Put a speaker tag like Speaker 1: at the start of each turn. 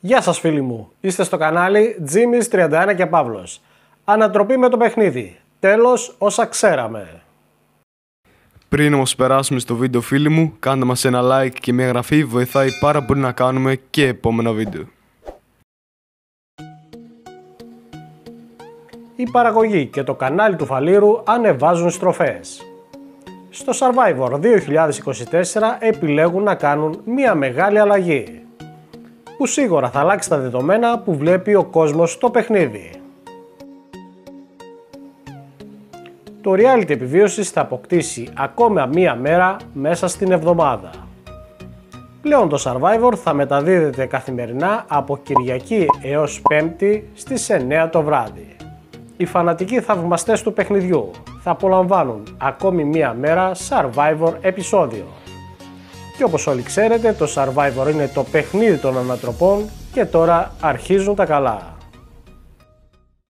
Speaker 1: Γεια σας φίλοι μου, είστε στο κανάλι Jimmy's31 και Παύλος. Ανατροπή με το παιχνίδι, τέλος όσα ξέραμε.
Speaker 2: Πριν όμως περάσουμε στο βίντεο φίλοι μου, κάντε μας ένα like και μια εγγραφή, βοηθάει πάρα πολύ να κάνουμε και επόμενα βίντεο.
Speaker 1: Η παραγωγή και το κανάλι του Φαλήρου ανεβάζουν στροφές. Στο Survivor 2024 επιλέγουν να κάνουν μια μεγάλη αλλαγή, που σίγουρα θα αλλάξει τα δεδομένα που βλέπει ο κόσμος στο παιχνίδι. Το reality επιβίωσης θα αποκτήσει ακόμα μία μέρα μέσα στην εβδομάδα. Πλέον το Survivor θα μεταδίδεται καθημερινά από Κυριακή έως Πέμπτη στις 9 το βράδυ. Οι φανατικοί θαυμαστές του παιχνιδιού θα απολαμβάνουν ακόμη μία μέρα Survivor επεισόδιο. Και όπως όλοι ξέρετε, το Survivor είναι το παιχνίδι των ανατροπών και τώρα αρχίζουν τα καλά.